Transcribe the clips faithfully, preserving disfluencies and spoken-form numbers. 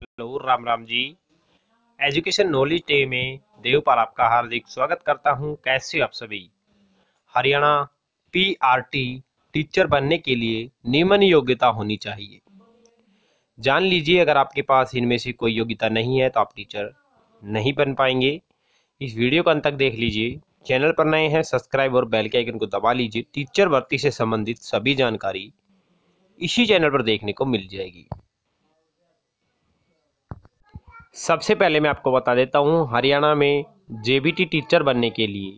Hello, Ram Ram ji. Education knowledge day में देवपाल आपका हार्दिक स्वागत करता हूं। कैसे आप सभी? हरियाणा पीआरटी टीचर बनने के लिए निम्न योग्यता होनी चाहिए। जान लीजिए, अगर आपके पास इनमें से कोई योग्यता नहीं है तो आप टीचर नहीं बन पाएंगे। इस वीडियो को अंत तक देख लीजिए। चैनल पर नए हैं, सब्सक्राइब और बेल के आइकन को दबा लीजिए। टीचर भर्ती से संबंधित सभी जानकारी इसी चैनल पर देखने को मिल जाएगी। सबसे पहले मैं आपको बता देता हूं, हरियाणा में जेबीटी टीचर बनने के लिए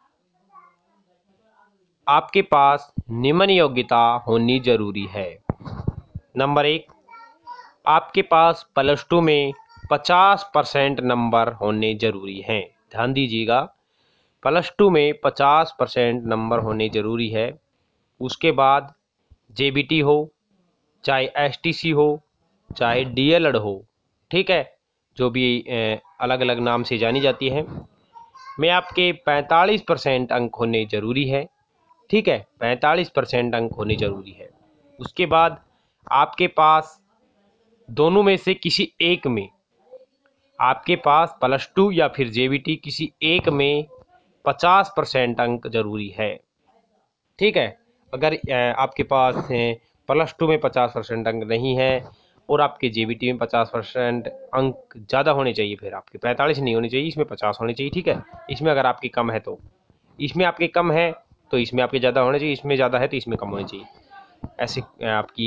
आपके पास निम्न योग्यता होनी जरूरी है। नंबर एक, आपके पास प्लस टू में पचास परसेंट नंबर होने जरूरी हैं। ध्यान दीजिएगा, प्लस टू में पचास परसेंट नंबर होने जरूरी है। उसके बाद जेबीटी हो, चाहे एसटीसी हो, चाहे डीएलएड हो, ठीक है, जो भी अलग अलग नाम से जानी जाती है, में आपके पैंतालीस परसेंट अंक होने ज़रूरी है। ठीक है, पैंतालीस परसेंट अंक होने ज़रूरी है। उसके बाद आपके पास दोनों में से किसी एक में, आपके पास प्लस टू या फिर जेबीटी किसी एक में पचास परसेंट अंक जरूरी है। ठीक है, अगर आपके पास प्लस टू में पचास परसेंट अंक नहीं है और आपके जेबीटी में पचास परसेंट अंक ज़्यादा होने चाहिए, फिर आपके पैंतालीस नहीं होने चाहिए, इसमें पचास होने चाहिए। ठीक है, इसमें अगर आपकी कम है तो इसमें आपके कम है तो इसमें आपके ज़्यादा होने चाहिए, इसमें ज़्यादा है तो इसमें कम होने चाहिए। ऐसे आपकी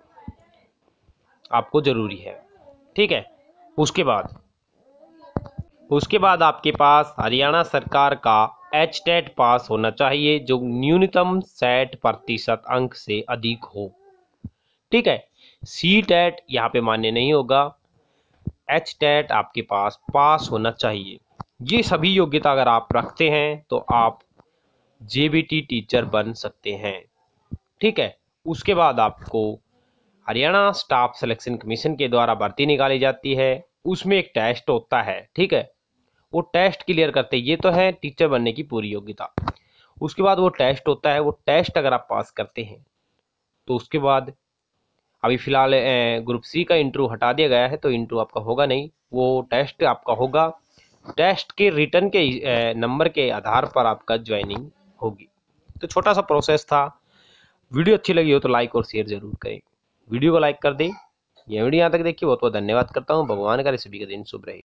आपको ज़रूरी है। ठीक है, उसके बाद उसके बाद आपके पास हरियाणा सरकार का एच टेट पास होना चाहिए, जो न्यूनतम साठ प्रतिशत अंक से अधिक हो। ठीक है, सी टेट यहाँ पे मान्य नहीं होगा, एच टेट आपके पास पास होना चाहिए। ये सभी योग्यता अगर आप रखते हैं तो आप जेबीटी टीचर बन सकते हैं। ठीक है, उसके बाद आपको हरियाणा स्टाफ सिलेक्शन कमीशन के द्वारा भर्ती निकाली जाती है। उसमें एक टेस्ट होता है। ठीक है, वो टेस्ट क्लियर करते, ये तो है टीचर बनने की पूरी योग्यता। उसके बाद वो टेस्ट होता है, वो टेस्ट अगर आप पास करते हैं तो उसके बाद अभी फिलहाल ग्रुप सी का इंटरव्यू हटा दिया गया है, तो इंटरव्यू आपका होगा नहीं, वो टेस्ट आपका होगा। टेस्ट के रिटर्न के नंबर के आधार पर आपका ज्वाइनिंग होगी। तो छोटा सा प्रोसेस था। वीडियो अच्छी लगी हो तो लाइक और शेयर जरूर करें। वीडियो को लाइक कर दें। यह वीडियो यहाँ तक देखिए, बहुत बहुत धन्यवाद करता हूँ। भगवान करे सभी का दिन शुभ रहे।